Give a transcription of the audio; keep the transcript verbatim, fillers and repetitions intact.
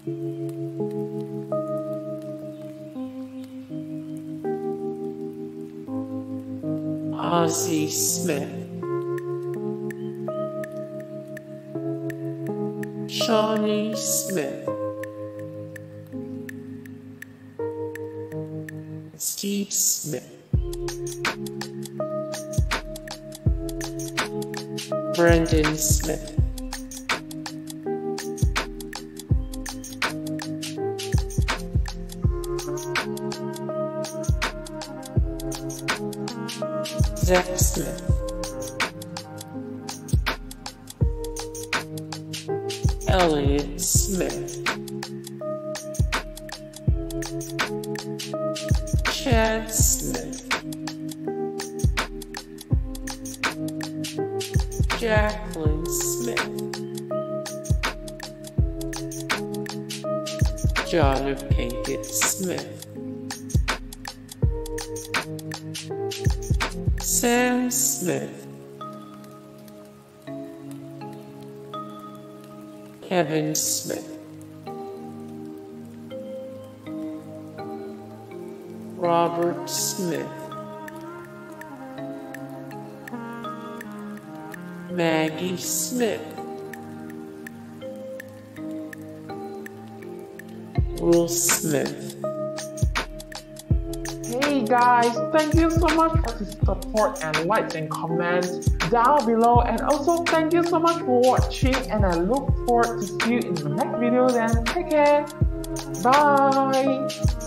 Ozzie Smith, Shawnee Smith, Steve Smith, Brendan Smith, Zach Smith, Elliott Smith, Chad Smith, Jacqueline Smith, John Pinkett Smith, Sam Smith, Kevin Smith, Robert Smith, Maggie Smith, Will Smith. Hey guys, thank you so much for the support and likes and comments down below, and also thank you so much for watching, and I look forward to see you in the next video. Then take care, bye.